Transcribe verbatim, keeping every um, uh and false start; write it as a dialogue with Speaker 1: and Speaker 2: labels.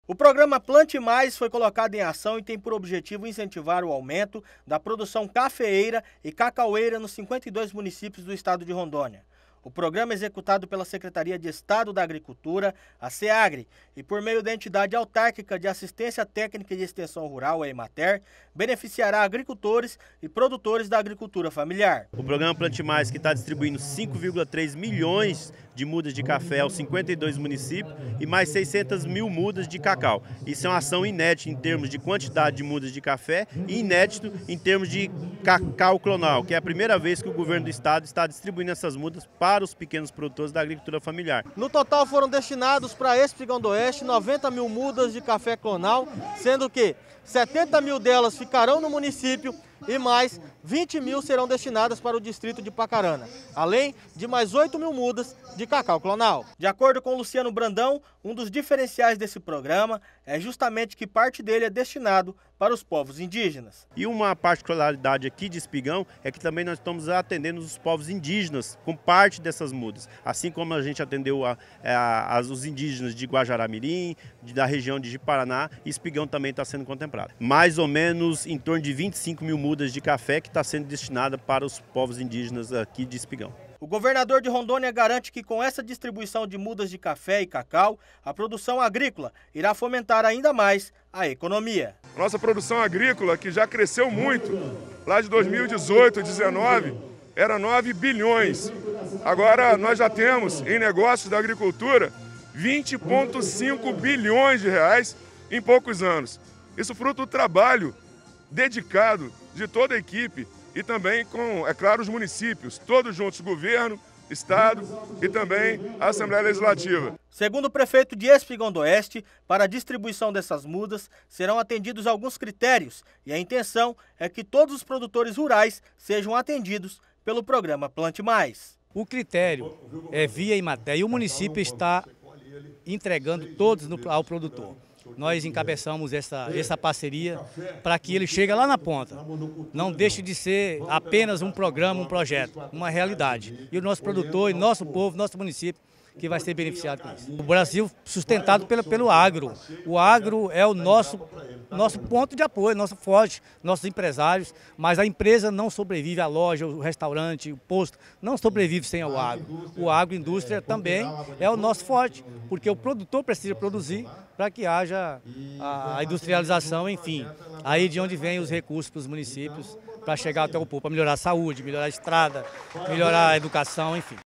Speaker 1: O programa Plante Mais foi colocado em ação e tem por objetivo incentivar o aumento da produção cafeeira e cacaueira nos cinquenta e dois municípios do estado de Rondônia. O programa é executado pela Secretaria de Estado da Agricultura, a SEAGRE, e por meio da entidade autárquica de Assistência Técnica e de Extensão Rural, a EMATER, beneficiará agricultores e produtores da agricultura familiar.
Speaker 2: O programa Plante Mais, que está distribuindo cinco vírgula três milhões de mudas de café aos cinquenta e dois municípios e mais seiscentas mil mudas de cacau. Isso é uma ação inédita em termos de quantidade de mudas de café e inédito em termos de cacau clonal, que é a primeira vez que o governo do estado está distribuindo essas mudas para os pequenos produtores da agricultura familiar.
Speaker 1: No total foram destinados para Espigão do Oeste noventa mil mudas de café clonal, sendo que setenta mil delas ficarão no município e mais vinte mil serão destinadas para o distrito de Pacarana, além de mais oito mil mudas de cacau clonal. De acordo com Luciano Brandão, um dos diferenciais desse programa é justamente que parte dele é destinado para os povos indígenas.
Speaker 2: E uma particularidade aqui de Espigão é que também nós estamos atendendo os povos indígenas com parte dessas mudas, assim como a gente atendeu a, a, as, os indígenas de Guajará-Mirim, da região de Ji-Paraná, e Espigão também está sendo contemplado. Mais ou menos em torno de vinte e cinco mil mudas de café que está sendo destinada para os povos indígenas aqui de Espigão.
Speaker 1: O governador de Rondônia garante que com essa distribuição de mudas de café e cacau, a produção agrícola irá fomentar ainda mais a economia.
Speaker 3: Nossa produção agrícola, que já cresceu muito, lá de dois mil e dezoito, dezenove, era nove bilhões. Agora nós já temos em negócios da agricultura vinte vírgula cinco bilhões de reais em poucos anos. Isso fruto do trabalho dedicado de toda a equipe e também com, é claro, os municípios, todos juntos, governo, estado e também a Assembleia Legislativa.
Speaker 1: Segundo o prefeito de Espigão do Oeste, para a distribuição dessas mudas serão atendidos alguns critérios e a intenção é que todos os produtores rurais sejam atendidos pelo programa Plante Mais.
Speaker 4: O critério é via EMATER e o município está entregando todos no, ao produtor. Nós encabeçamos essa, essa parceria para que ele chegue lá na ponta. Não deixe de ser apenas um programa, um projeto, uma realidade. E o nosso produtor, e nosso povo, nosso município, que vai ser beneficiado com isso. O Brasil sustentado pelo, pelo agro. O agro é o nosso, nosso ponto de apoio, nosso forte, nossos empresários, mas a empresa não sobrevive, a loja, o restaurante, o posto, não sobrevive sem o agro. O agroindústria também é o nosso forte, porque o produtor precisa produzir para que haja a industrialização, enfim. Aí de onde vem os recursos para os municípios para chegar até o povo, para melhorar a saúde, melhorar a estrada, melhorar a educação, enfim.